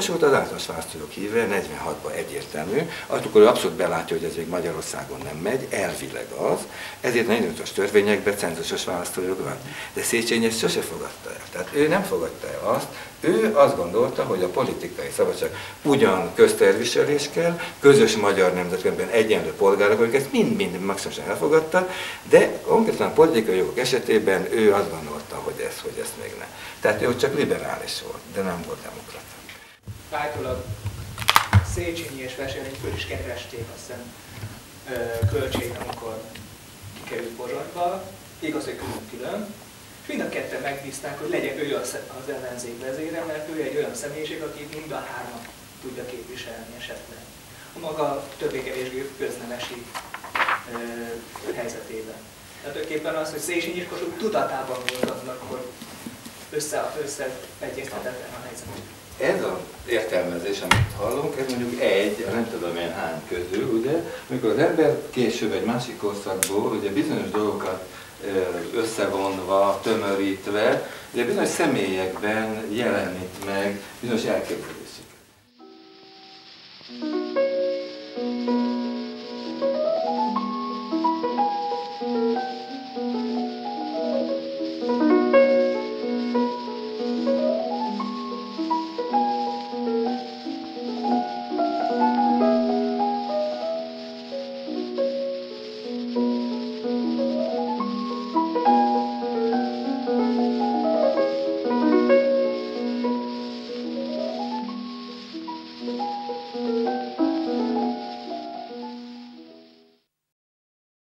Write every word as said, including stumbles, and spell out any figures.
Kossuth az általános választójog híve, negyvenhatban egyértelmű, akkor ő abszolút belátja, hogy ez még Magyarországon nem megy, elvileg az, ezért a negyvenötös törvényekben cenzusos választójog van. De Széchenyi ezt sose fogadta el. Tehát ő nem fogadta el azt, ő azt gondolta, hogy a politikai szabadság ugyan közterviselés kell, közös magyar nemzetkönyvben egyenlő polgárok, hogy ezt mind-mind maximálisan elfogadta, de konkrétan a politikai jogok esetében ő azt gondolta, hogy ez, hogy ezt még nem. Tehát ő csak liberális volt, de nem volt demokrata. Állítólag Széchenyi és Wesselényi föl is keresték, azt hiszem, Kölcsén, amikor kikerült Pozsonyba, igaz, hogy külön-külön, és mind a ketten megbízták, hogy legyen ő az ellenzék vezére, mert ő egy olyan személyiség, aki mind a hármat tudja képviselni esetleg. A maga többé-kevésbé köznemesi ö, helyzetében. Tehát tulajdonképpen az, hogy Széchenyi és Kossuth tudatában volt annak, hogy össze, összeegyeztetetlen a helyzet. Ez az értelmezés, amit hallunk, ez mondjuk egy, nem tudom én hány közül, ugye, amikor az ember később egy másik korszakból, ugye bizonyos dolgokat összevonva, tömörítve, ugye bizonyos személyekben jelenít meg bizonyos elképzeléseket.